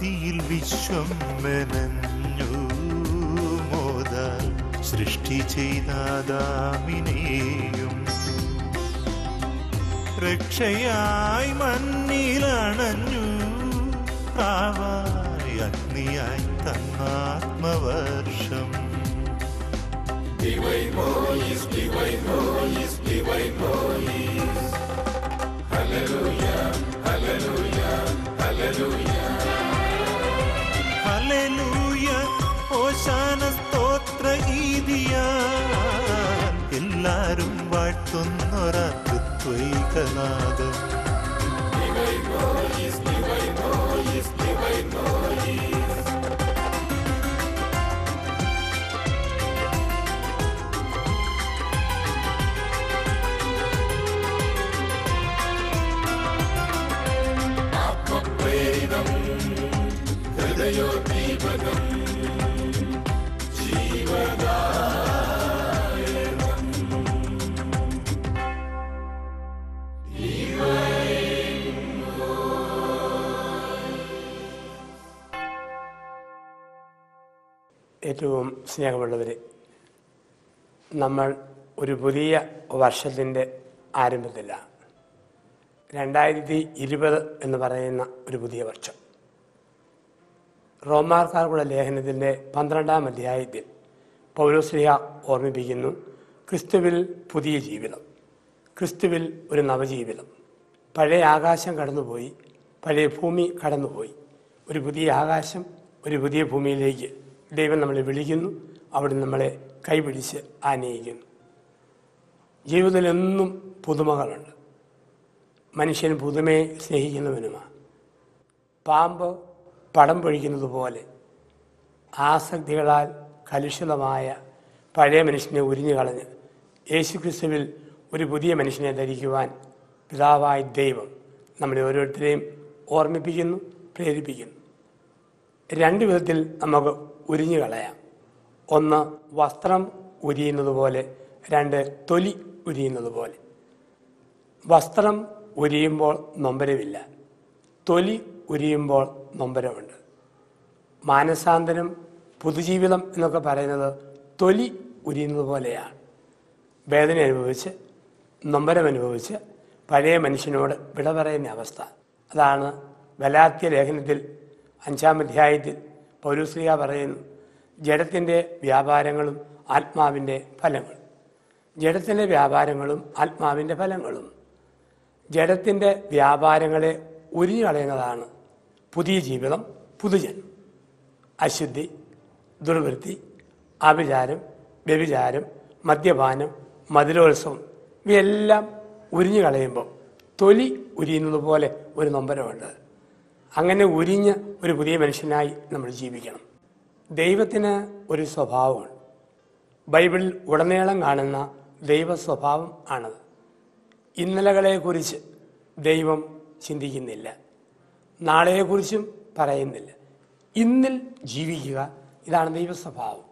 ഭക്തിയിൽ വിശ്വം മെനഞ്ഞു മോദാൽ സൃഷ്ടി ചെയ്താദാമിനെയും രക്ഷയായി മണ്ണിലണഞ്ഞു പ്രാവായി അഗ്നിയായി തന്നാത്മവർഷം. Divine voice, divine voice, divine voice. Hallelujah, hallelujah, hallelujah. Hallelujah, ഓശാന സ്തോത്ര ഗീതിയാൽ എല്ലാരും വാഴ്ത്തുന്നൊരത്വൈകനാദം. Divine voice, divine voice, divine voice. ഹൃദയോദ്ദീപകം ജീവദായകം. ഏറ്റവും സ്നേഹമുള്ളവരെ, നമ്മൾ ഒരു പുതിയ വർഷത്തിൻ്റെ ആരംഭത്തിലാണ്. 2020 എന്ന് പറയുന്ന ഒരു പുതിയ വർഷം. റോമാക്കാർക്കുള്ള ലേഖനത്തിൻ്റെ 12-ാം അധ്യായത്തിൽ പൗലോസ്ലീഹ ഓർമ്മിപ്പിക്കുന്നു, ക്രിസ്തുവിൽ പുതിയ ജീവിതം, ക്രിസ്തുവിൽ ഒരു നവജീവിതം. പഴയ ആകാശം കടന്നുപോയി, പഴയ ഭൂമി കടന്നുപോയി. ഒരു പുതിയ ആകാശം, ഒരു പുതിയ ഭൂമിയിലേക്ക് ദൈവം നമ്മളെ വിളിക്കുന്നു. അവിടെ നമ്മളെ കൈപിടിച്ച് ആനയിക്കുന്നു. ജീവിതത്തിലെന്നും പുതുമകളുണ്ട്. മനുഷ്യൻ പുതുമയെ സ്നേഹിക്കുന്നവനുമാണ്. പാമ്പ് പടം പൊഴിക്കുന്നത് പോലെ ആസക്തികളാൽ കലുഷിതമായ പഴയ മനുഷ്യനെ ഉരിഞ്ഞു കളഞ്ഞ് യേശുക്രിസ്തുവിൽ ഒരു പുതിയ മനുഷ്യനെ ധരിക്കുവാൻ പിതാവായ ദൈവം നമ്മളെ ഓരോരുത്തരെയും ഓർമ്മിപ്പിക്കുന്നു, പ്രേരിപ്പിക്കുന്നു. 2 വിധത്തിൽ നമുക്ക് ഉരിഞ്ഞു കളയാം. 1 വസ്ത്രം ഉരിയുന്നത് പോലെ, 2 തൊലി ഉരിയുന്നത് പോലെ. വസ്ത്രം ഉരിയുമ്പോൾ നൊമ്പരമില്ല, തൊലി ഉരിയുമ്പോൾ നൊമ്പരമുണ്ട്. മാനസാന്തരം, പുതുജീവിതം എന്നൊക്കെ പറയുന്നത് തൊലി ഉരിയുന്നത് പോലെയാണ്. വേദന അനുഭവിച്ച്, നൊമ്പരമനുഭവിച്ച് പഴയ മനുഷ്യനോട് വിട പറയുന്ന അവസ്ഥ. അതാണ് ഗലാത്യ ലേഖനത്തിൽ 5-ാം അധ്യായത്തിൽ പൗലോസ്ലീഹ പറയുന്നു, ജഡത്തിൻ്റെ വ്യാപാരങ്ങളും ആത്മാവിൻ്റെ ഫലങ്ങളും. ജഡത്തിൻ്റെ വ്യാപാരങ്ങളും ആത്മാവിൻ്റെ ഫലങ്ങളും. ജഡത്തിൻ്റെ വ്യാപാരങ്ങളെ ഉരിഞ്ഞു കളയുന്നതാണ് പുതിയ ജീവിതം, പുതുജന്മം. അശുദ്ധി, ദുർവൃത്തി, ആഭിചാരം, വ്യഭിചാരം, മദ്യപാനം, മധുരോത്സവം ഇവയെല്ലാം ഉരിഞ്ഞു കളയുമ്പോൾ തൊലി ഉരിയുന്നത് പോലെ ഒരു നൊമ്പരമുണ്ട്. അങ്ങനെ ഉരിഞ്ഞ് ഒരു പുതിയ മനുഷ്യനായി നമ്മൾ ജീവിക്കണം. ദൈവത്തിന് ഒരു സ്വഭാവമുണ്ട്. ബൈബിളിൽ ഉടനീളം കാണുന്ന ദൈവ സ്വഭാവം ആണത്. ഇന്നലകളെക്കുറിച്ച് ദൈവം ചിന്തിക്കുന്നില്ല, നാളെയെക്കുറിച്ചും പറയുന്നില്ല. ഇന്നിൽ ജീവിക്കുക, ഇതാണ് ദൈവ സ്വഭാവം.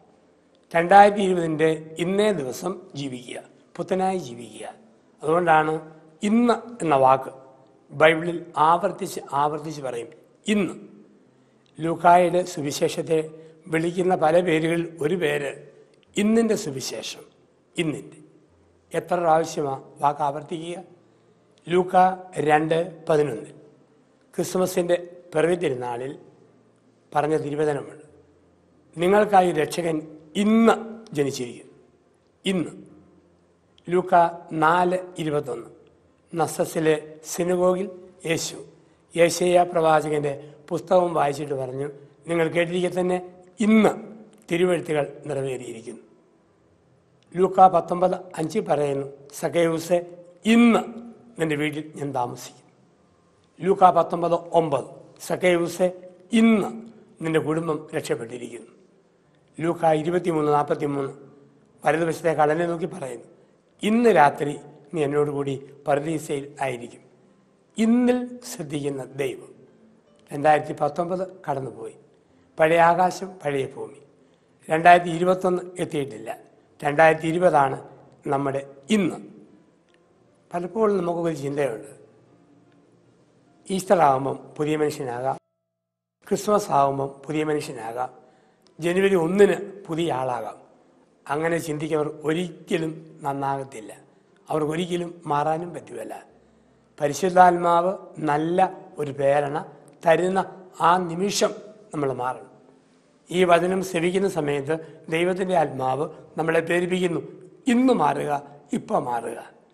2020 ഇന്നേ ദിവസം ജീവിക്കുക, പുത്തനായി ജീവിക്കുക. അതുകൊണ്ടാണ് ഇന്ന് എന്ന വാക്ക് ബൈബിളിൽ ആവർത്തിച്ച് പറയും. ഇന്ന്. ലൂക്കായുടെ സുവിശേഷത്തെ വിളിക്കുന്ന പല പേരുകളിൽ ഒരു പേര് ഇന്നിൻ്റെ സുവിശേഷം. ഇന്നിൻ്റെ എത്ര പ്രാവശ്യമാണ് വാക്ക് ആവർത്തിക്കുക? ലൂക്ക 2:11 ക്രിസ്മസിൻ്റെ പിറവി തിരുനാളിൽ പറഞ്ഞ തിരുവചനമുണ്ട്. നിങ്ങൾക്കായി രക്ഷകൻ ഇന്ന് ജനിച്ചിരിക്കുന്നു. ഇന്ന്. ലൂക്ക 4:21 നസ്സസിലെ സിനഗോഗിൽ യേശു യെശയ്യാ പ്രവാചകൻ്റെ പുസ്തകം വായിച്ചിട്ട് പറഞ്ഞു, നിങ്ങൾ കേട്ടിരിക്കെ തന്നെ ഇന്ന് തിരുവെഴുത്തുകൾ നിറവേറിയിരിക്കുന്നു. ലൂക്ക 19:5 പറയുന്നു, സഖേയൂസേ ഇന്ന് നിൻ്റെ വീട്ടിൽ ഞാൻ താമസിക്കും. ലൂക്ക 19:9 സഖേയൂസേ ഇന്ന് നിൻ്റെ കുടുംബം രക്ഷപ്പെട്ടിരിക്കുന്നു. ലൂക്ക 23:43 വലതുവശത്തെ കടലിനെ നോക്കി പറയുന്നു, ഇന്ന് രാത്രി നീ എന്നോടുകൂടി പറുദീസയിൽ ആയിരിക്കും. ഇന്നിൽ ശ്രദ്ധിക്കുന്ന ദൈവം. 2019 കടന്നുപോയി. പഴയ ആകാശം, പഴയ ഭൂമി. 2021 എത്തിയിട്ടില്ല. 2020 നമ്മുടെ ഇന്ന്. പലപ്പോഴും നമുക്കൊരു ചിന്തയുണ്ട്, ഈസ്റ്റർ ആകുമ്പം പുതിയ മനുഷ്യനാകാം, ക്രിസ്മസ് ആകുമ്പം പുതിയ മനുഷ്യനാകാം, ജനുവരി 1 പുതിയ ആളാകാം. അങ്ങനെ ചിന്തിക്കുന്നവർ ഒരിക്കലും നന്നാകത്തില്ല. അവർക്കൊരിക്കലും മാറാനും പറ്റുമല്ല. പരിശുദ്ധാത്മാവ് നല്ല ഒരു പ്രേരണ തരുന്ന ആ നിമിഷം നമ്മൾ മാറണം. ഈ വചനം സെവിക്കുന്ന സമയത്ത് ദൈവത്തിൻ്റെ ആത്മാവ് നമ്മളെ പ്രേരിപ്പിക്കുന്നു, ഇന്ന് മാറുക, ഇപ്പം മാറുക.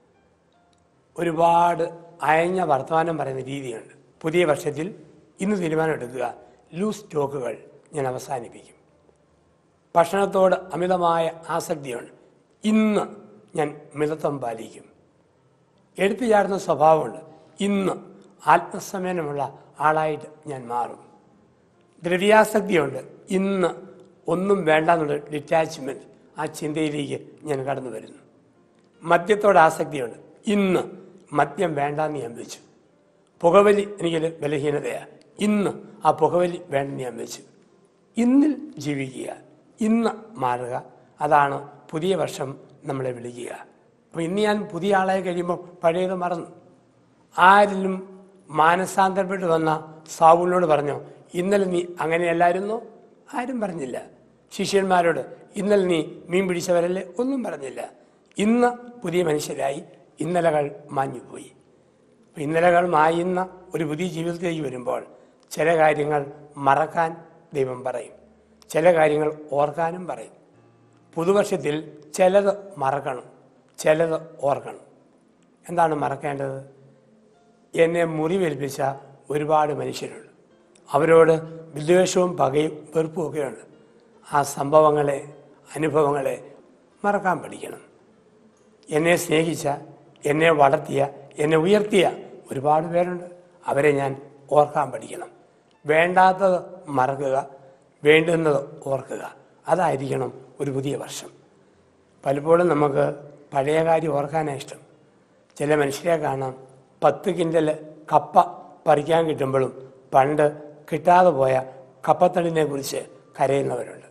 ഒരുപാട് അയഞ്ഞ വർത്തമാനം പറയുന്ന രീതിയുണ്ട്. പുതിയ വർഷത്തിൽ ഇന്ന് തീരുമാനമെടുക്കുക, ലൂസ് സ്റ്റോക്കുകൾ ഞാൻ അവസാനിപ്പിക്കും. ഭക്ഷണത്തോട് അമിതമായ ആസക്തിയുണ്ട്, ഇന്ന് ഞാൻ മിതത്വം പാലിക്കും. എടുത്തു ചാടുന്ന സ്വഭാവമുണ്ട്, ഇന്ന് ആത്മസംയമനമുള്ള ആളായിട്ട് ഞാൻ മാറും. ദ്രവ്യാസക്തിയുണ്ട്, ഇന്ന് ഒന്നും വേണ്ടെന്നുള്ള ഡിറ്റാച്ച്മെൻറ്റ്, ആ ചിന്തയിലേക്ക് ഞാൻ കടന്നു വരുന്നു. മദ്യത്തോട് ആസക്തിയുണ്ട്, ഇന്ന് മദ്യം വേണ്ടാന്ന് ഞാൻ വെച്ചു. പുകവലി എനിക്കൊരു ബലഹീനതയാണ്, ഇന്ന് ആ പുകവലി വേണ്ടെന്ന് ഞാൻ വെച്ചു. ഇന്നിൽ ജീവിക്കുക, ഇന്ന് മാറുക. അതാണ് പുതിയ വർഷം നമ്മളെ വിളിക്കുക. അപ്പോൾ ഇന്ന് ഞാൻ പുതിയ ആളായി കഴിയുമ്പോൾ പഴയത് മറന്നു. ആരിലും മാനസാന്തരപ്പെട്ട് വന്ന സാവൂലിനോട് പറഞ്ഞോ, ഇന്നലെ നീ അങ്ങനെയല്ലായിരുന്നോ? ആരും പറഞ്ഞില്ല. ശിഷ്യന്മാരോട് ഇന്നലെ നീ മീൻ പിടിച്ചവരല്ലേ? ഒന്നും പറഞ്ഞില്ല. ഇന്ന് പുതിയ മനുഷ്യരായി, ഇന്നലകൾ മാഞ്ഞുപോയി. ഇന്നലകൾ മായുന്ന ഒരു പുതിയ ജീവിതത്തിലേക്ക് വരുമ്പോൾ ചില കാര്യങ്ങൾ മറക്കാൻ ദൈവം പറയും, ചില കാര്യങ്ങൾ ഓർക്കാനും പറയും. പുതുവർഷത്തിൽ ചിലത് മറക്കണം, ചിലത് ഓർക്കണം. എന്താണ് മറക്കേണ്ടത്? എന്നെ മുറിവേൽപ്പിച്ച ഒരുപാട് മനുഷ്യരുണ്ട്. അവരോട് വിദ്വേഷവും പകയും വെറുപ്പും ഒക്കെയുണ്ട്. ആ സംഭവങ്ങളെ, അനുഭവങ്ങളെ മറക്കാൻ പഠിക്കണം. എന്നെ സ്നേഹിച്ച, എന്നെ വളർത്തിയ, എന്നെ ഉയർത്തിയ ഒരുപാട് പേരുണ്ട്. അവരെ ഞാൻ ഓർക്കാൻ പഠിക്കണം. വേണ്ടാത്തത് മറക്കുക, വേണ്ടുന്നത് ഓർക്കുക. അതായിരിക്കണം ഒരു പുതിയ വർഷം. പലപ്പോഴും നമുക്ക് പഴയ കാര്യം ഓർക്കാനാണ് ഇഷ്ടം. ചില മനുഷ്യരെ കാണാം, 10 കിൻഡൽ കപ്പ പറിക്കാൻ കിട്ടുമ്പോഴും പണ്ട് കിട്ടാതെ പോയ കപ്പത്തടിനെ കുറിച്ച് കരയുന്നവരുണ്ട്.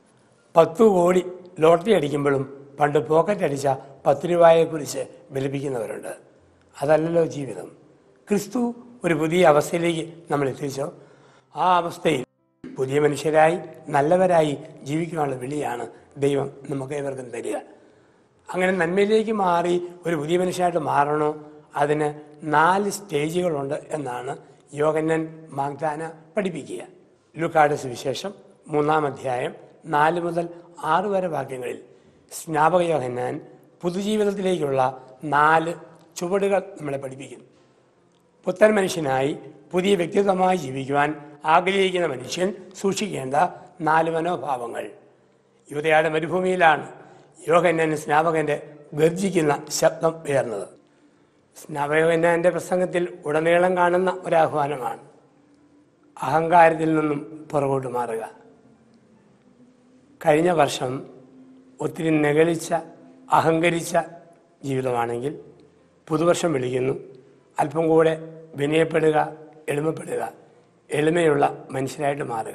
10 കോടി ലോട്ടറി അടിക്കുമ്പോഴും പണ്ട് പോക്കറ്റ് അടിച്ച 10 രൂപയെക്കുറിച്ച് വിലപിക്കുന്നവരുണ്ട്. അതല്ലല്ലോ ജീവിതം. ക്രിസ്തു ഒരു പുതിയ അവസ്ഥയിലേക്ക് നമ്മൾ എത്തിച്ചോ, ആ അവസ്ഥയിൽ പുതിയ മനുഷ്യരായി നല്ലവരായി ജീവിക്കാനുള്ള വിളിയാണ് ദൈവം നമുക്ക് ഏവർക്കും തരിക. അങ്ങനെ നന്മയിലേക്ക് മാറി ഒരു പുതിയ മനുഷ്യനായിട്ട് മാറണോ, അതിന് 4 സ്റ്റേജുകളുണ്ട് എന്നാണ് യോഹന്നാൻ മാഗ്ദാന പഠിപ്പിക്കുക. ലൂക്കായുടെ സുവിശേഷം 3-ാം അധ്യായം 4 മുതൽ 6 വരെ വാക്യങ്ങളിൽ സ്നാപക യോഹന്നാൻ പുതുജീവിതത്തിലേക്കുള്ള 4 ചുവടുകൾ നമ്മളെ പഠിപ്പിക്കുന്നു. പുത്തൻ മനുഷ്യനായി പുതിയ വ്യക്തിത്വമായി ജീവിക്കുവാൻ ആഗ്രഹിക്കുന്ന മനുഷ്യൻ സൂക്ഷിക്കേണ്ട 4 മനോഭാവങ്ങൾ. യൂദയായുടെ മരുഭൂമിയിലാണ് യോഹന്നാൻ സ്നാപകന്റെ ഗർജിക്കുന്ന ശബ്ദം ഉയർന്നത്. സ്നാപകന്റെ പ്രസംഗത്തിൽ ഉടനീളം കാണുന്ന ഒരാഹ്വാനമാണ്, അഹങ്കാരത്തിൽ നിന്നും പുറകോട്ട് മാറുക. കഴിഞ്ഞ വർഷം ഒത്തിരി നെഗളിച്ച, അഹങ്കരിച്ച ജീവിതമാണെങ്കിൽ പുതുവർഷം വിളിക്കുന്നു, അല്പം കൂടെ വിനയപ്പെടുക, എളിമപ്പെടുക, എളിമയുള്ള മനുഷ്യരായിട്ട് മാറുക.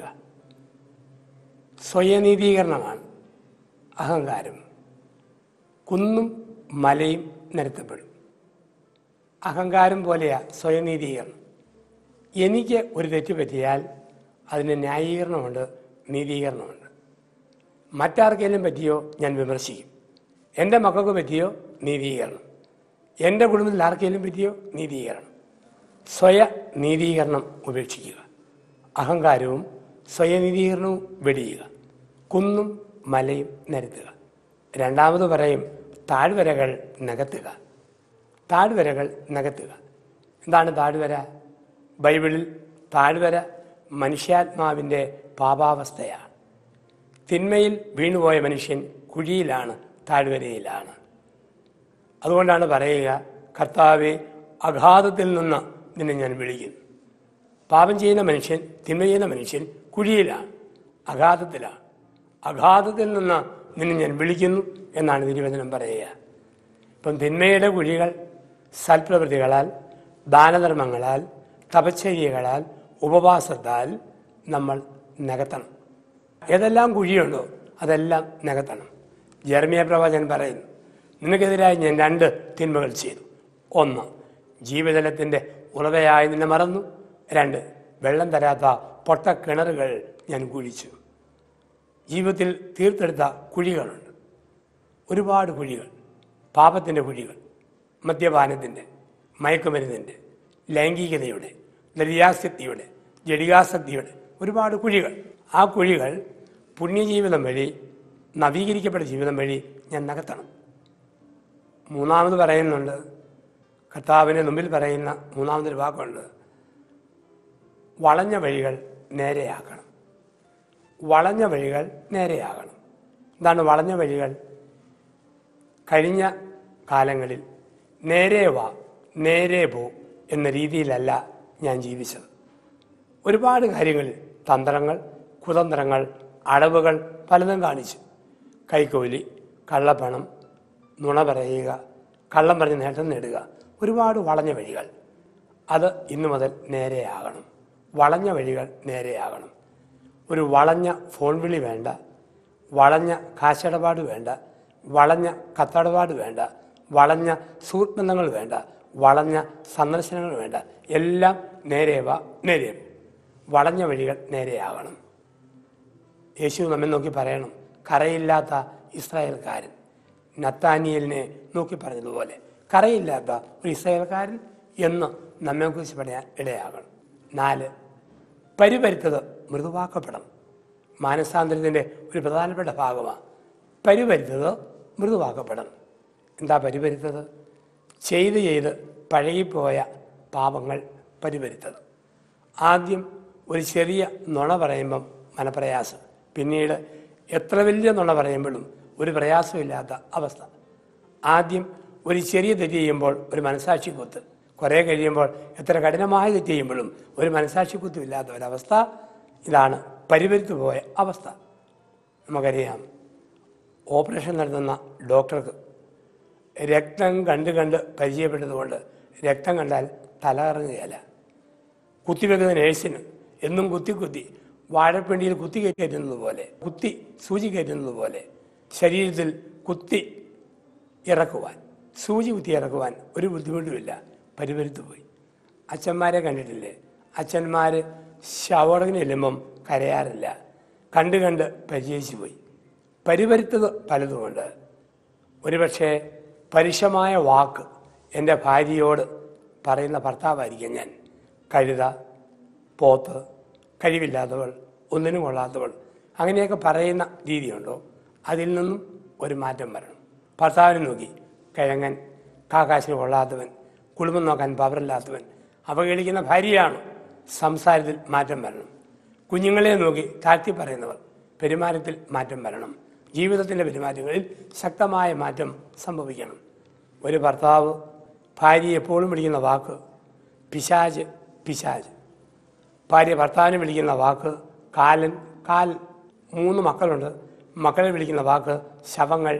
സ്വയനീതീകരണമാണ് അഹങ്കാരം. കുന്നും മലയും നിരത്തപ്പെടും. അഹങ്കാരം പോലെയാ സ്വയനീതീകരണം. എനിക്ക് ഒരു തെറ്റ് പറ്റിയാൽ അതിന് ന്യായീകരണമുണ്ട്, നീതീകരണമുണ്ട്. മറ്റാർക്കെങ്കിലും പറ്റിയോ ഞാൻ വിമർശിക്കും. എൻ്റെ മക്കൾക്ക് പറ്റിയോ നീതീകരണം, എൻ്റെ കുടുംബത്തിൽ ആർക്കെങ്കിലും പറ്റിയോ നീതീകരണം. സ്വയ നീതീകരണം ഉപേക്ഷിക്കുക. അഹങ്കാരവും സ്വയനീതീകരണവും വെടിയുക. കുന്നും മലയും നിരത്തുക. രണ്ടാമത് പറയും, താഴ്വരകൾ നികത്തുക. താഴ്വരകൾ നികത്തുക. എന്താണ് താഴ്വര? ബൈബിളിൽ താഴ്വര മനുഷ്യാത്മാവിൻ്റെ പാപാവസ്ഥയാണ്. തിന്മയിൽ വീണുപോയ മനുഷ്യൻ കുഴിയിലാണ്, താഴ്വരയിലാണ്. അതുകൊണ്ടാണ് പറയുക, കർത്താവെ, അഗാധത്തിൽ നിന്ന് നിന്നെ ഞാൻ വിളിക്കുന്നു. പാപം ചെയ്യുന്ന മനുഷ്യൻ, തിന്മ ചെയ്യുന്ന മനുഷ്യൻ കുഴിയിലാണ്, അഗാധത്തിലാണ്. അഗാധത്തിൽ നിന്ന് നിന്നെ ഞാൻ വിളിക്കുന്നു എന്നാണ് തിരുവചനം പറയുക. ഇപ്പം തിന്മയുടെ കുഴികൾ സൽപ്രവൃത്തികളാൽ, ദാനധർമ്മങ്ങളാൽ, തപശ്ചര്യകളാൽ, ഉപവാസത്താൽ നമ്മൾ നികത്തണം. ഏതെല്ലാം കുഴിയുണ്ടോ അതെല്ലാം നികത്തണം. ജെറമ്യാ പ്രവാചകൻ പറയുന്നു, നിനക്കെതിരായി ഞാൻ 2 തിന്മകൾ ചെയ്തു. 1, ജീവജലത്തിൻ്റെ ഉറവയായി നിന്നെ മറന്നു. 2, വെള്ളം തരാത്ത പൊട്ട കിണറുകൾ ഞാൻ കുഴിച്ചു. ജീവിതത്തിൽ തീർത്തെടുത്ത കുഴികളുണ്ട്, ഒരുപാട് കുഴികൾ. പാപത്തിൻ്റെ കുഴികൾ, മദ്യപാനത്തിൻ്റെ, മയക്കുമരുന്നിൻ്റെ, ലൈംഗികതയുടെ, ദരിദ്രാസക്തിയുടെ, ജടികാസക്തിയുടെ ഒരുപാട് കുഴികൾ. ആ കുഴികൾ പുണ്യജീവിതം വഴി, നവീകരിക്കപ്പെട്ട ജീവിതം വഴി ഞാൻ നികത്തണം. മൂന്നാമത് പറയുന്നുണ്ട്, കർത്താവിന് മുമ്പിൽ പറയുന്ന മൂന്നാമതൊരു വാക്കുണ്ട്, വളഞ്ഞ വഴികൾ നേരെയാക്കണം. വളഞ്ഞ വഴികൾ നേരെയാകണം. എന്താണ് വളഞ്ഞ വഴികൾ? കഴിഞ്ഞ കാലങ്ങളിൽ നേരെ വാ നേരെ പോ എന്ന രീതിയിലല്ല ഞാൻ ജീവിച്ചത്. ഒരുപാട് കാര്യങ്ങളിൽ തന്ത്രങ്ങൾ, കുതന്ത്രങ്ങൾ, അടവുകൾ പലതും കാണിച്ചു. കൈക്കൂലി, കള്ളപ്പണം, നുണ പറയുക, കള്ളം പറഞ്ഞ് നേട്ടം നേടുക, ഒരുപാട് വളഞ്ഞ വഴികൾ. അത് ഇന്നു മുതൽ നേരെയാകണം. വളഞ്ഞ വഴികൾ നേരെയാകണം. ഒരു വളഞ്ഞ ഫോൺ വിളി വേണ്ട, വളഞ്ഞ കാശിടപാട് വേണ്ട, വളഞ്ഞ കത്തടപാട് വേണ്ട, വളഞ്ഞ സുഹൃത്ബന്ധങ്ങൾ വേണ്ട, വളഞ്ഞ സന്ദർശനങ്ങൾ വേണ്ട. എല്ലാം നേരെ വാ നേരെ പോ. വളഞ്ഞ വഴികൾ നേരെയാകണം. യേശു നമ്മെ നോക്കി പറയണം, കറയില്ലാത്ത ഇസ്രായേൽക്കാരൻ. നത്താനിയലിനെ നോക്കി പറഞ്ഞതുപോലെ കറയില്ലാത്ത ഒരു ഇസ്രായേൽക്കാരൻ എന്ന് നമ്മെക്കുറിച്ച് പറയാൻ ഇടയാകണം. 4, പരിപരുത്തത് മൃദുവാക്കപ്പെടണം. മാനസാന്തരത്തിൻ്റെ ഒരു പ്രധാനപ്പെട്ട ഭാഗമാണ് പരിപരുത്തത് മൃദുവാക്കപ്പെടണം. എന്താ പരിപരുത്തത്? ചെയ്ത് പഴകിപ്പോയ പാപങ്ങൾ പരിപരുത്തത്. ആദ്യം ഒരു ചെറിയ നുണ പറയുമ്പം മനപ്രയാസം, പിന്നീട് എത്ര വലിയ നുണ പറയുമ്പോഴും ഒരു പ്രയാസമില്ലാത്ത അവസ്ഥ. ആദ്യം ഒരു ചെറിയ തെറ്റ് ചെയ്യുമ്പോൾ ഒരു മനസാക്ഷി കുത്ത്, കുറേ കഴിയുമ്പോൾ എത്ര കഠിനമായ തെറ്റ് ചെയ്യുമ്പോഴും ഒരു മനസാക്ഷി കുത്തുമില്ലാത്ത ഒരവസ്ഥ. ഇതാണ് പരിപരുത്തു പോയ അവസ്ഥ. നമുക്കറിയാം, ഓപ്പറേഷൻ നടത്തുന്ന ഡോക്ടർക്ക് രക്തം കണ്ട് പരിചയപ്പെട്ടതുകൊണ്ട് രക്തം കണ്ടാൽ തലകറങ്ങുകയല്ല. കുത്തിവെക്കുന്ന നേഴ്സിന് എന്നും കുത്തി വാഴപ്പിണ്ടിയിൽ കുത്തി കയറ്റുന്നത് പോലെ, സൂചി കയറ്റുന്നത് പോലെ ശരീരത്തിൽ സൂചി കുത്തി ഇറക്കുവാൻ ഒരു ബുദ്ധിമുട്ടുമില്ല. പരിപരുത്തു പോയി. അച്ഛന്മാരെ കണ്ടിട്ടില്ലേ? അച്ഛന്മാർ ശവടകിന് ചെല്ലുമ്പം കരയാറില്ല, കണ്ട് പരിചയിച്ചു പോയി. പരിപരുത്തത് പലതുമുണ്ട്. ഒരുപക്ഷെ പരുഷമായ വാക്ക് എൻ്റെ ഭാര്യയോട് പറയുന്ന ഭർത്താവായിരിക്കും ഞാൻ. കഴുത, പോത്ത്, കഴിവില്ലാത്തവൾ, ഒന്നിനും കൊള്ളാത്തവൾ, അങ്ങനെയൊക്കെ പറയുന്ന രീതിയുണ്ടോ? അതിൽ നിന്നും ഒരു മാറ്റം വരണം. ഭർത്താവിനെ നോക്കി കിഴങ്ങൻ, കാക്കാശിന് കൊള്ളാത്തവൻ, കുടുംബം നോക്കാൻ പവറില്ലാത്തവൻ, അവഗണിക്കുന്ന ഭാര്യയാണ്. സംസാരത്തിൽ മാറ്റം വരണം. കുഞ്ഞുങ്ങളെ നോക്കി താഴ്ത്തി പറയുന്നവർ, പെരുമാറ്റത്തിൽ മാറ്റം വരണം. ജീവിതത്തിൻ്റെ പെരുമാറ്റങ്ങളിൽ ശക്തമായ മാറ്റം സംഭവിക്കണം. ഒരു ഭർത്താവ് ഭാര്യയെ എപ്പോഴും വിളിക്കുന്ന വാക്ക് പിശാച്. ഭാര്യ ഭർത്താവിനെ വിളിക്കുന്ന വാക്ക് കാലൻ. 3 മക്കളുണ്ട്, മക്കളെ വിളിക്കുന്ന വാക്ക് ശവങ്ങൾ.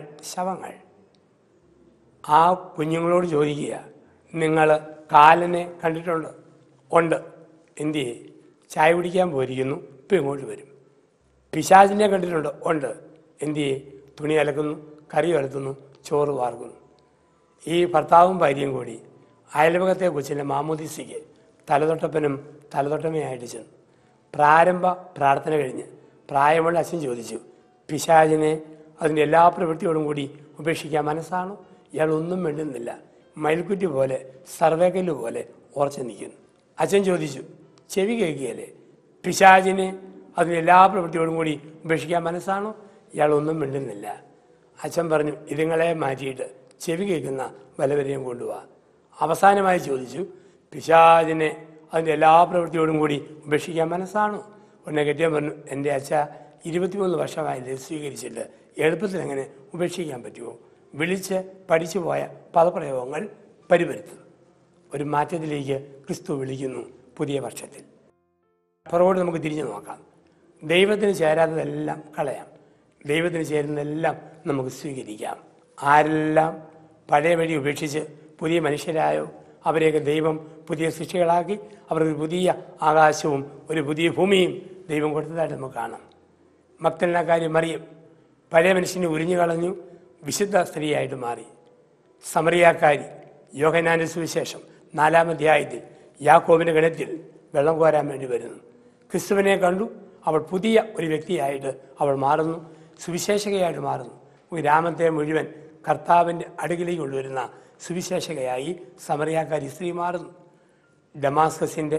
ആ കുഞ്ഞുങ്ങളോട് ചോദിക്കുക, നിങ്ങൾ കാലനെ കണ്ടിട്ടുണ്ടോ? ഉണ്ട്. എന്തിയെ? ചായ കുടിക്കാൻ പോയിരിക്കുന്നു, ഇപ്പം ഇങ്ങോട്ട് വരും. പിശാചിനെ കണ്ടിട്ടുണ്ടോ? ഉണ്ട്. എന്തിയെ? തുണി അലക്കുന്നു, കറി വലത്തുന്നു, ചോറ് വാർക്കുന്നു. ഈ ഭർത്താവും ഭാര്യയും കൂടി അയൽവകത്തെ കൊച്ചിൻ്റെ മാമോദീസയ്ക്ക് തലതൊട്ടപ്പനും തലതൊട്ടമയായിട്ട് ചെന്നു. പ്രാരംഭ പ്രാർത്ഥന കഴിഞ്ഞ് പ്രായമുള്ള അച്ഛൻ ചോദിച്ചു, പിശാചിനെ അതിൻ്റെ എല്ലാ പ്രവൃത്തിയോടും കൂടി ഉപേക്ഷിക്കാൻ മനസ്സാണോ? ഇയാൾ ഒന്നും വേണ്ടുന്നില്ല, മയിൽക്കുറ്റി പോലെ, സർവേക്കല്ല് പോലെ ഉറച്ചു നിൽക്കുന്നു. അച്ഛൻ ചോദിച്ചു, ചെവി കേൾക്കുകയല്ലേ? പിശാചിനെ അതിൻ്റെ എല്ലാ പ്രവൃത്തിയോടും കൂടി ഉപേക്ഷിക്കാൻ മനസ്സാണോ? ഇയാൾ ഒന്നും വേണ്ടുന്നില്ല. അച്ഛൻ പറഞ്ഞു, ഇതുങ്ങളെ മാറ്റിയിട്ട് ചെവി കേൾക്കുന്ന വല്ലവരെയും കൊണ്ടുപോവാ. അവസാനമായി ചോദിച്ചു, പിശാചിനെ അതിൻ്റെ എല്ലാ പ്രവൃത്തിയോടും കൂടി ഉപേക്ഷിക്കാൻ മനസ്സാണോ? ഉടനെ കെട്ടിയാൻ പറഞ്ഞു, എൻ്റെ അച്ഛ 23 വർഷമായി സ്വീകരിച്ചിട്ട് എളുപ്പത്തിൽ എങ്ങനെ ഉപേക്ഷിക്കാൻ പറ്റുമോ? വിളിച്ച് പഠിച്ചു പോയ പദപ്രയോഗങ്ങൾ പരിപരുത്തും. ഒരു മാറ്റത്തിലേക്ക് ക്രിസ്തു വിളിക്കുന്നു പുതിയ വർഷത്തിൽ. പുറകോട്ട് നമുക്ക് തിരിഞ്ഞു നോക്കാം. ദൈവത്തിന് ചേരാത്തതെല്ലാം കളയാം, ദൈവത്തിന് ചേരുന്നതെല്ലാം നമുക്ക് സ്വീകരിക്കാം. ആരെല്ലാം പഴയ വഴി ഉപേക്ഷിച്ച് പുതിയ മനുഷ്യരായോ അവരെയൊക്കെ ദൈവം പുതിയ സൃഷ്ടികളാക്കി. അവർക്ക് പുതിയ ആകാശവും ഒരു പുതിയ ഭൂമിയും ദൈവം കൊടുത്തതായിട്ട് നമുക്ക് കാണാം. മഗ്ദലനാക്കാരി മറിയം പഴയ മനുഷ്യനെ ഉരിഞ്ഞു കളഞ്ഞു, വിശുദ്ധ സ്ത്രീയായിട്ട് മാറി. സമറിയാക്കാരി യോഹന്നാന്റെ സുവിശേഷം 4-ാം അധ്യായത്തിൽ യാക്കോബിൻ്റെ കിണറ്റിൽ വെള്ളം കോരാൻ വേണ്ടി വരുന്നു. ക്രിസ്തുവിനെ കണ്ടു. അവൾ പുതിയ ഒരു വ്യക്തിയായിട്ട് അവൾ മാറുന്നു, സുവിശേഷകയായിട്ട് മാറുന്നു. ഗ്രാമത്തെ മുഴുവൻ കർത്താവിൻ്റെ അടുക്കിലേക്ക് കൊണ്ടുവരുന്ന സുവിശേഷകയായി സമറിയാക്കാരി സ്ത്രീ മാറുന്നു. ഡമാസ്കസിൻ്റെ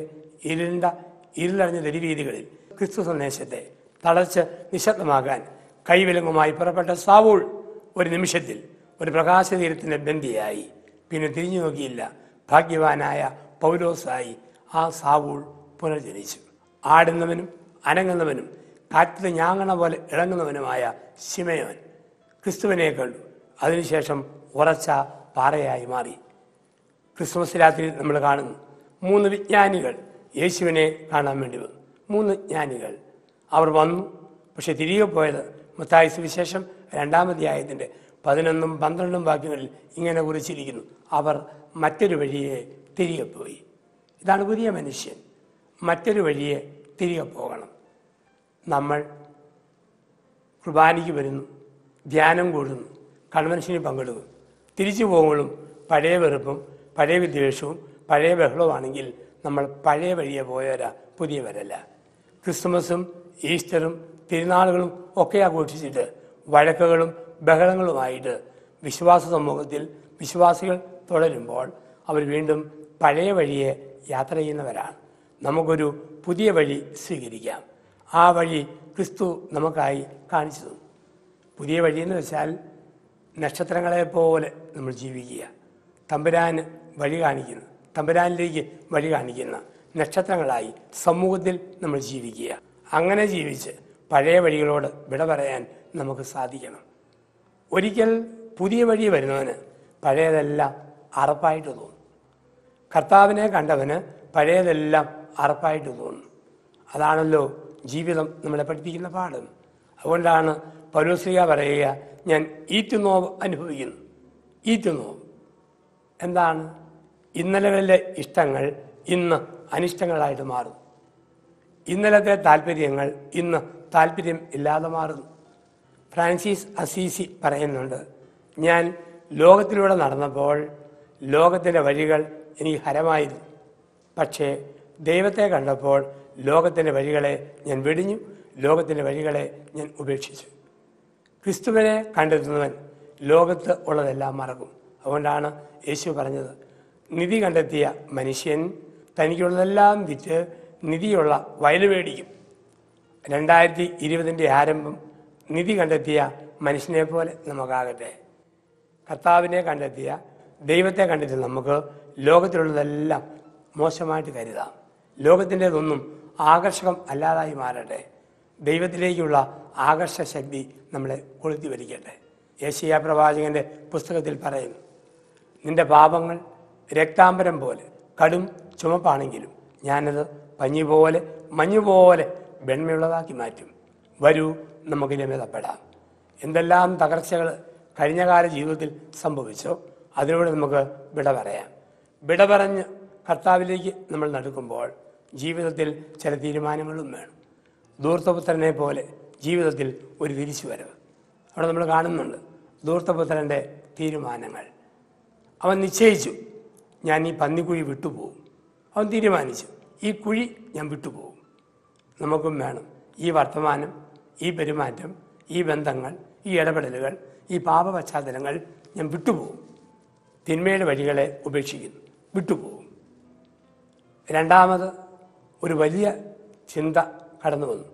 ഇരുളറിഞ്ഞ തെരുവീതികളിൽ ക്രിസ്തു സന്ദേശത്തെ തളച്ച് നിശബ്ദമാകാൻ കൈവിലങ്ങുമായി പുറപ്പെട്ട സാവൂൾ ഒരു നിമിഷത്തിൽ ഒരു പ്രകാശതീരത്തിൻ്റെ ബന്ധിയായി. പിന്നെ തിരിഞ്ഞു നോക്കിയില്ല. ഭാഗ്യവാനായ പൗലോസായി ആ സാവൂൾ പുനർജനിച്ചു. ആടുന്നവനും അനങ്ങുന്നവനും കാറ്റിൽ ഞാങ്ങണ പോലെ ഇളങ്ങുന്നവനുമായ ശിമയോൻ ക്രിസ്തുവിനെ കണ്ടു. അതിനുശേഷം ഉറച്ച പാറയായി മാറി. ക്രിസ്മസ് രാത്രി നമ്മൾ കാണുന്നു 3 വിജ്ഞാനികൾ യേശുവിനെ കാണാൻ വേണ്ടി വന്നു. 3 ജ്ഞാനികൾ അവർ വന്നു. പക്ഷെ തിരികെ പോയത് മത്തായി സുവിശേഷം 2-ാം അധ്യായത്തിൻ്റെ 11ഉം 12ഉം വാക്യങ്ങളിൽ ഇങ്ങനെ കുറിച്ചിരിക്കുന്നു. അവർ മറ്റൊരു വഴിയെ തിരികെ പോയി. ഇതാണ് പുതിയ മനുഷ്യൻ. മറ്റൊരു വഴിയെ തിരികെ പോകണം. നമ്മൾ കുർബാനയ്ക്ക് വരുന്നു, ധ്യാനം കൂടുന്നു, കൺവെൻഷനിൽ പങ്കെടുക്കും. തിരിച്ചു പോകുമ്പോഴും പഴയ വെറുപ്പും പഴയ വിദ്വേഷവും പഴയ ബഹളവുമാണെങ്കിൽ നമ്മൾ പഴയ വഴിയെ പോയവരാ, പുതിയവരല്ല. ക്രിസ്മസും ഈസ്റ്ററും തിരുനാളുകളും ഒക്കെ ആഘോഷിച്ചിട്ട് വഴക്കുകളും ബഹളങ്ങളുമായിട്ട് വിശ്വാസ സമൂഹത്തിൽ വിശ്വാസികൾ തുടരുമ്പോൾ അവർ വീണ്ടും പഴയ വഴിയെ യാത്ര ചെയ്യുന്നവരാണ്. നമുക്കൊരു പുതിയ വഴി സ്വീകരിക്കാം. ആ വഴി ക്രിസ്തു നമുക്കായി കാണിച്ചു തന്നു. പുതിയ വഴിയെന്ന് വെച്ചാൽ നക്ഷത്രങ്ങളെപ്പോലെ നമ്മൾ ജീവിക്കുക. തമ്പുരാന് വഴി കാണിക്കുന്ന, തമ്പുരാനിലേക്ക് വഴി കാണിക്കുന്ന നക്ഷത്രങ്ങളായി സമൂഹത്തിൽ നമ്മൾ ജീവിക്കുക. അങ്ങനെ ജീവിച്ച് പഴയ വഴികളോട് വിട പറയാൻ നമുക്ക് സാധിക്കണം. ഒരിക്കൽ പുതിയ വഴി വരുന്നവന് പഴയതെല്ലാം അറപ്പായിട്ട് തോന്നും. കർത്താവിനെ കണ്ടവന് പഴയതെല്ലാം അറപ്പായിട്ട് തോന്നും. അതാണല്ലോ ജീവിതം നമ്മളെ പഠിപ്പിക്കുന്ന പാഠം. അതുകൊണ്ടാണ് പൗലോസ്ലീഹ പറയുക, ഞാൻ ഈറ്റുനോവ് അനുഭവിക്കുന്നു. ഈറ്റുനോവ് എന്താണ്? ഇന്നലകളിലെ ഇഷ്ടങ്ങൾ ഇന്ന് അനിഷ്ടങ്ങളായിട്ട് മാറും. ഇന്നലത്തെ താല്പര്യങ്ങൾ ഇന്ന് താല്പര്യം ഇല്ലാതെ മാറുന്നു. ഫ്രാൻസിസ് അസീസി പറയുന്നുണ്ട്, ഞാൻ ലോകത്തിലൂടെ നടന്നപ്പോൾ ലോകത്തിൻ്റെ വഴികൾ എനിക്ക് ഹരമായിരുന്നു. പക്ഷേ ദൈവത്തെ കണ്ടപ്പോൾ ലോകത്തിൻ്റെ വഴികളെ ഞാൻ വെടിഞ്ഞു, ലോകത്തിൻ്റെ വഴികളെ ഞാൻ ഉപേക്ഷിച്ചു. ക്രിസ്തുവിനെ കണ്ടെത്തുന്നവൻ ലോകത്ത് ഉള്ളതെല്ലാം മറക്കും. അതുകൊണ്ടാണ് യേശു പറഞ്ഞത്, നിധി കണ്ടെത്തിയ മനുഷ്യൻ തനിക്കുള്ളതെല്ലാം വിറ്റ് നിധിയുള്ള വയൽ മേടിക്കും. 2020 ആരംഭം നിധി കണ്ടെത്തിയ മനുഷ്യനെ പോലെ നമുക്കാകട്ടെ. കർത്താവിനെ കണ്ടെത്തിയ, ദൈവത്തെ കണ്ടെത്തിയ നമുക്ക് ലോകത്തിലുള്ളതെല്ലാം മോശമായിട്ട് കരുതാം. ലോകത്തിൻ്റെതൊന്നും ആകർഷകം അല്ലാതായി മാറട്ടെ. ദൈവത്തിലേക്കുള്ള ആകർഷ ശക്തി നമ്മളെ കൊളുത്തി വരിക്കട്ടെ. യെശയ്യാ പ്രവാചകൻ്റെ പുസ്തകത്തിൽ പറയുന്നു, നിന്റെ പാപങ്ങൾ രക്താംബരം പോലെ കടും ചുമപ്പാണെങ്കിലും ഞാനത് പഞ്ഞി പോലെ മഞ്ഞുപോലെ വെണ്മയുള്ളതാക്കി മാറ്റും. വരൂ, നമുക്ക് രമ്യതപ്പെടാം. എന്തെല്ലാം തകർച്ചകൾ കഴിഞ്ഞകാല ജീവിതത്തിൽ സംഭവിച്ചോ അതിലൂടെ നമുക്ക് വിട പറയാം. വിട പറഞ്ഞ് കർത്താവിലേക്ക് നമ്മൾ നടക്കുമ്പോൾ ജീവിതത്തിൽ ചില തീരുമാനങ്ങളും വേണം. ധൂർത്തപുത്രനെ പോലെ ജീവിതത്തിൽ ഒരു തിരിച്ചുവരവ് അവിടെ നമ്മൾ കാണുന്നുണ്ട്. ധൂർത്തപുത്രൻ്റെ തീരുമാനങ്ങൾ. അവൻ നിശ്ചയിച്ചു, ഞാൻ ഈ പന്നിക്കുഴി വിട്ടുപോകും. അവൻ തീരുമാനിച്ചു, ഈ കുഴി ഞാൻ വിട്ടുപോകും. നമുക്കും വേണം ഈ വർത്തമാനം, ഈ പെരുമാറ്റം, ഈ ബന്ധങ്ങൾ, ഈ ഇടപെടലുകൾ, ഈ പാപ പശ്ചാത്തലങ്ങൾ ഞാൻ വിട്ടുപോകും. തിന്മയുടെ വഴികളെ ഉപേക്ഷിക്കുന്നു, വിട്ടുപോകും. രണ്ടാമത് ഒരു വലിയ ചിന്ത കടന്നു വന്നു,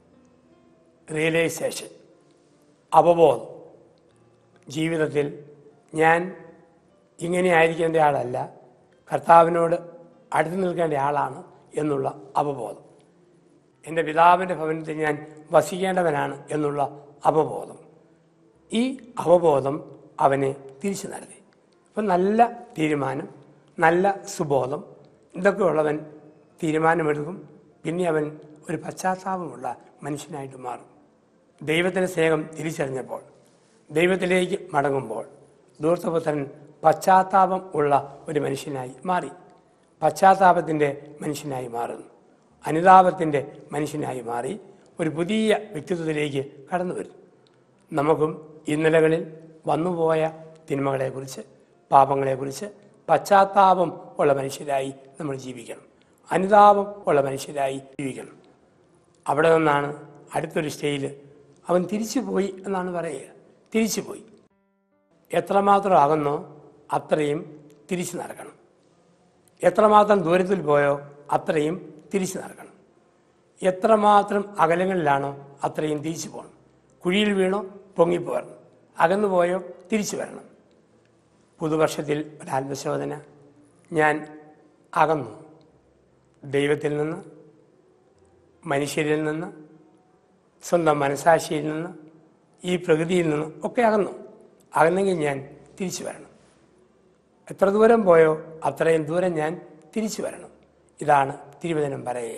റിയലൈസേഷൻ, അവബോധം. ജീവിതത്തിൽ ഞാൻ ഇങ്ങനെ ആയിരിക്കേണ്ട ആളല്ല, കർത്താവിനോട് അടുത്ത് നിൽക്കേണ്ട ആളാണ് എന്നുള്ള അവബോധം. എൻ്റെ പിതാവിൻ്റെ ഭവനത്തിൽ ഞാൻ വസിക്കേണ്ടവനാണ് എന്നുള്ള അവബോധം. ഈ അവബോധം അവനെ തിരിച്ചു നടത്തി. അപ്പം നല്ല തീരുമാനം, നല്ല സുബോധം, ഇതൊക്കെ ഉള്ളവൻ തീരുമാനമെടുക്കും. പിന്നെ അവൻ ഒരു പശ്ചാത്താപമുള്ള മനുഷ്യനായിട്ട് മാറും. ദൈവത്തിൻ്റെ സ്നേഹം തിരിച്ചറിഞ്ഞപ്പോൾ, ദൈവത്തിലേക്ക് മടങ്ങുമ്പോൾ ധൂർത്തപുത്രൻ പശ്ചാത്താപം ഉള്ള ഒരു മനുഷ്യനായി മാറി. പശ്ചാത്താപത്തിൻ്റെ മനുഷ്യനായി മാറുന്നു. അനുതാപത്തിൻ്റെ മനുഷ്യനായി മാറി ഒരു പുതിയ വ്യക്തിത്വത്തിലേക്ക് കടന്നു വരുന്നു. നമുക്കും ഇന്നലകളിൽ വന്നുപോയ തിന്മകളെക്കുറിച്ച്, പാപങ്ങളെക്കുറിച്ച് പശ്ചാത്താപം ഉള്ള മനുഷ്യരായി നമ്മൾ ജീവിക്കണം. അനുതാപം ഉള്ള മനുഷ്യരായി ജീവിക്കണം. അവിടെ നിന്നാണ് അടുത്തൊരു സ്റ്റേജിൽ അവൻ തിരിച്ചു പോയി എന്നാണ് പറയുക. തിരിച്ചു പോയി. എത്രമാത്രം അകന്നോ അത്രയും തിരിച്ചു നടക്കണം. എത്രമാത്രം ദൂരത്തിൽ പോയോ അത്രയും തിരിച്ചു നടക്കണം. എത്രമാത്രം അകലങ്ങളിലാണോ അത്രയും തിരിച്ചു പോകണം. കുഴിയിൽ വീണോ പൊങ്ങിപ്പോരണം. അകന്നു പോയോ തിരിച്ചു വരണം. പുതുവർഷത്തിൽ ഒരാത്മശോധന. ഞാൻ അകന്നു. ദൈവത്തിൽ നിന്ന്, മനുഷ്യരിൽ നിന്ന്, സ്വന്തം മനസാക്ഷിയിൽ നിന്ന്, ഈ പ്രകൃതിയിൽ നിന്ന് ഒക്കെ അകന്നു. അകന്നെങ്കിൽ ഞാൻ തിരിച്ചു വരണം. എത്ര ദൂരം പോയോ അത്രയും ദൂരം ഞാൻ തിരിച്ചു വരണം. ഇതാണ് തിരുവചനം പറയുക.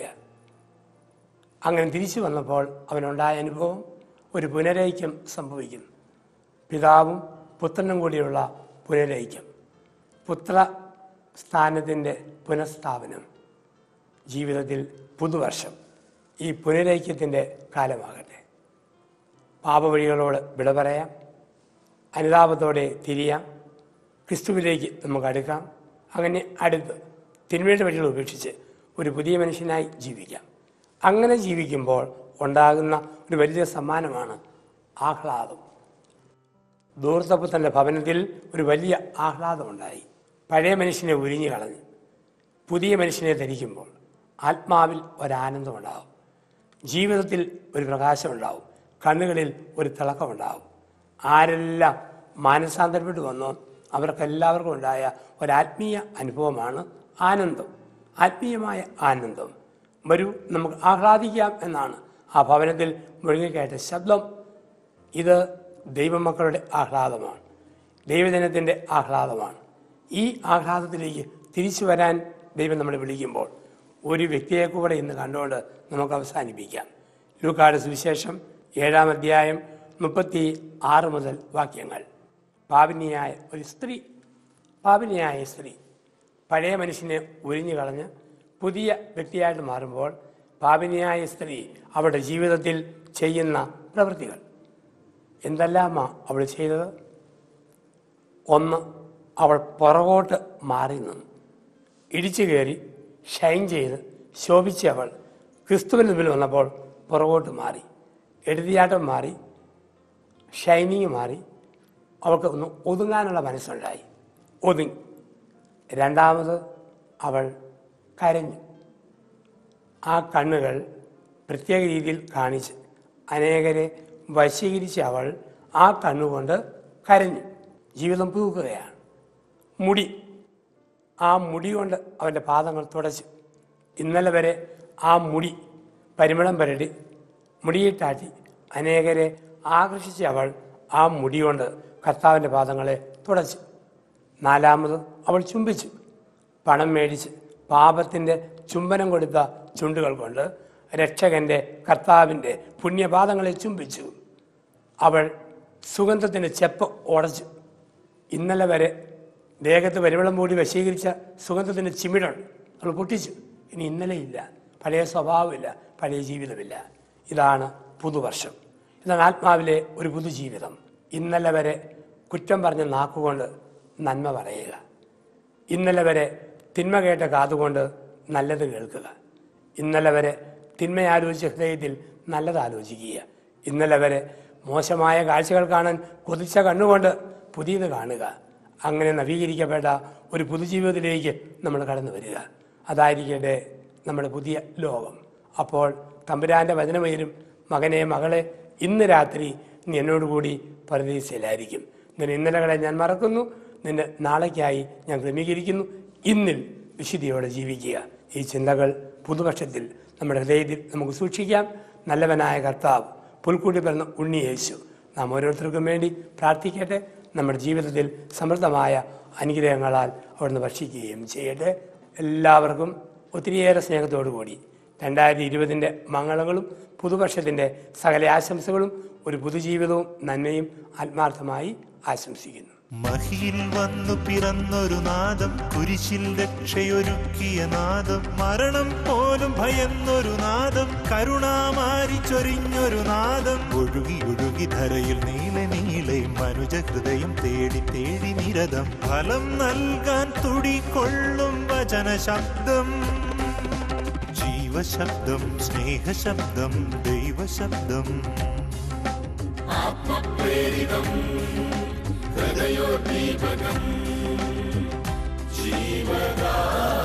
അങ്ങനെ തിരിച്ചു വന്നപ്പോൾ അവനുണ്ടായ അനുഭവം ഒരു പുനരൈക്യം സംഭവിക്കുന്നു. പിതാവും പുത്രനും കൂടിയുള്ള പുനരൈക്യം, പുത്ര സ്ഥാനത്തിൻ്റെ പുനഃസ്ഥാപനം, ജീവിതത്തിൽ പുതുവർഷം. ഈ പുനരൈക്യത്തിൻ്റെ കാലമാകട്ടെ. പാപവഴികളോട് വിട പറയാം, അനുതാപത്തോടെ തിരിയാം, ക്രിസ്തുവിലേക്ക് നമുക്ക് അടുക്കാം. അങ്ങനെ അടുത്ത് തിന്മയുടെ വഴികൾ ഉപേക്ഷിച്ച് ഒരു പുതിയ മനുഷ്യനായി ജീവിക്കാം. അങ്ങനെ ജീവിക്കുമ്പോൾ ഉണ്ടാകുന്ന ഒരു വലിയ സമ്മാനമാണ് ആഹ്ലാദം. ധൂർത്തപ്പുത്തൻ്റെ ഭവനത്തിൽ ഒരു വലിയ ആഹ്ലാദമുണ്ടായി. പഴയ മനുഷ്യനെ ഉരിഞ്ഞു കളഞ്ഞ് പുതിയ മനുഷ്യനെ ധരിക്കുമ്പോൾ ആത്മാവിൽ ഒരാനന്ദമുണ്ടാവും. ജീവിതത്തിൽ ഒരു പ്രകാശമുണ്ടാവും. കണ്ണുകളിൽ ഒരു തിളക്കമുണ്ടാവും. ആരെല്ലാം മാനസാന്തരപ്പെട്ട് വന്നോ അവർക്കെല്ലാവർക്കും ഉണ്ടായ ഒരാത്മീയ അനുഭവമാണ് ആനന്ദം. ആത്മീയമായ ആനന്ദം. വരൂ നമുക്ക് ആഹ്ലാദിക്കാം എന്നാണ് ആ ഭവനത്തിൽ മുഴങ്ങിക്കേട്ട ശബ്ദം. ഇത് ദൈവമക്കളുടെ ആഹ്ലാദമാണ്. ദൈവജനത്തിൻ്റെ ആഹ്ലാദമാണ്. ഈ ആഹ്ലാദത്തിലേക്ക് തിരിച്ചു വരാൻ ദൈവം നമ്മളെ വിളിക്കുമ്പോൾ ഒരു വ്യക്തിയെ കൂടെ ഇന്ന് കണ്ടുകൊണ്ട് നമുക്ക് അവസാനിപ്പിക്കാം. ലൂക്കായുടെ സുവിശേഷം 7-ാം അധ്യായം 36 മുതൽ വാക്യങ്ങൾ. പാപിനിയായ ഒരു സ്ത്രീ, പാപിനിയായ സ്ത്രീ പഴയ മനുഷ്യനെ ഉരിഞ്ഞു കളഞ്ഞ് പുതിയ വ്യക്തിയായിട്ട് മാറുമ്പോൾ പാപിനിയായ സ്ത്രീ അവളുടെ ജീവിതത്തിൽ ചെയ്യുന്ന പ്രവൃത്തികൾ എന്തെല്ലാമാ അവൾ ചെയ്തത്? ഒന്ന്, അവൾ പുറകോട്ട് മാറി നിന്നു. ഇടിച്ചു കയറി ഷൈൻ ചെയ്ത് ശോഭിച്ച് അവൾ ക്രിസ്തുവിന് മുമ്പിൽ വന്നപ്പോൾ പുറകോട്ട് മാറി. എടുത്തിയാട്ടം മാറി, ഷൈനിങ് മാറി. അവൾക്ക് ഒന്ന് ഒതുങ്ങാനുള്ള മനസ്സുണ്ടായി. ഒതുങ്ങി. രണ്ടാമത് അവൾ കരഞ്ഞു. ആ കണ്ണുകൾ പ്രത്യേക രീതിയിൽ കാണിച്ച് അനേകരെ വശീകരിച്ച് അവൾ ആ കണ്ണുകൊണ്ട് കരഞ്ഞു. ജീവിതം പുതുക്കുകയാണ്. മുടി, ആ മുടി കൊണ്ട് അവൻ്റെ പാദങ്ങൾ തുടച്ചു. ഇന്നലെ വരെ ആ മുടി പരിമളം പരടി മുടിയിട്ടാട്ടി അനേകരെ ആകർഷിച്ച് അവൾ ആ മുടി കൊണ്ട് കർത്താവിൻ്റെ പാദങ്ങളെ തുടച്ചു. നാലാമത് അവൾ ചുംബിച്ചു. പണം മേടിച്ച് പാപത്തിൻ്റെ ചുംബനം കൊടുത്ത ചുണ്ടുകൾ കൊണ്ട് രക്ഷകൻ്റെ കർത്താവിൻ്റെ പുണ്യപാദങ്ങളെ ചുംബിച്ചു. അവൾ സുഗന്ധത്തിൻ്റെ ചെപ്പ് ഉടച്ചു. ഇന്നലെ വരെ ദേഹത്ത് പരിമളം മൂടി വശീകരിച്ച സുഗന്ധത്തിൻ്റെ ചിമിടുണ്ട് അവൾ പൊട്ടിച്ചു. ഇനി ഇന്നലെ ഇല്ല, പഴയ സ്വഭാവമില്ല, പഴയ ജീവിതമില്ല. ഇതാണ് പുതുവർഷം. ഇതാണ് ആത്മാവിലെ ഒരു പുതുജീവിതം. ഇന്നലെ വരെ കുറ്റം പറഞ്ഞ നാക്കുകൊണ്ട് നന്മ പറയുക. ഇന്നലെ വരെ തിന്മ കേട്ട കാതുകൊണ്ട് നല്ലത് കേൾക്കുക. ഇന്നലെ വരെ തിന്മ ആലോചിച്ച ഹൃദയത്തിൽ നല്ലത് ആലോചിക്കുക. ഇന്നലെ വരെ മോശമായ കാഴ്ചകൾ കാണാൻ കൊതിച്ച കണ്ണുകൊണ്ട് പുതിയത് കാണുക. അങ്ങനെ നവീകരിക്കപ്പെട്ട ഒരു പുതുജീവിതത്തിലേക്ക് നമ്മൾ കടന്നു വരിക. അതായിരിക്കട്ടെ നമ്മുടെ പുതിയ ലോകം. അപ്പോൾ തമ്പുരാൻ്റെ വചനമേലും, മകനെ മകളെ, ഇന്ന് രാത്രി നീ എന്നോടുകൂടി പരദീസയിലായിരിക്കും. നിന്റെ ഇന്നലകളെ ഞാൻ മറക്കുന്നു, നിന്റെ നാളേക്കായി ഞാൻ ക്രമീകരിക്കുന്നു. ഇന്നിൽ വിശുദ്ധിയോടെ ജീവിക്കുക. ഈ ചിന്തകൾ പുതുവർഷത്തിൽ നമ്മുടെ ഹൃദയത്തിൽ നമുക്ക് സൂക്ഷിക്കാം. നല്ലവനായ കർത്താവ്, പുൽക്കൂട്ടി പിറന്ന ഉണ്ണി യേശു നാം ഓരോരുത്തർക്കും വേണ്ടി പ്രാർത്ഥിക്കട്ടെ. നമ്മുടെ ജീവിതത്തിൽ സമൃദ്ധമായ അനുഗ്രഹങ്ങളാൽ അവിടുന്ന് വർഷിക്കുകയും ചെയ്യട്ടെ. എല്ലാവർക്കും ഒത്തിരിയേറെ സ്നേഹത്തോടു കൂടി 2020 മംഗളങ്ങളും പുതുവർഷത്തിൻ്റെ സകല ആശംസകളും ഒരു പുതുജീവിതവും നന്മയും ആത്മാർത്ഥമായി ആശംസിക്കുന്നു. മഹിയിൽ വന്നു പിറന്നൊരു നാദം, കുരിശിൽ രക്ഷയൊരുക്കിയ നാദം, മരണം പോലും ഭയന്നൊരു നാദം, കരുണാമാരി ചൊരിഞ്ഞൊരു നാദം, ഒഴുകി ഒഴുകി ധരയിൽ നീളെ നീളെ മനുജ ഹൃദയം തേടി തേടി നിരതം, ഫലം നൽകാൻ തുടികൊള്ളും വചന ശബ്ദം, ജീവ ജീവശബ്ദം, സ്നേഹശബ്ദം, ദൈവശബ്ദം. ആത്മപ്രേരിതം ഹൃദയോദ്ദീപകം ജീവദാ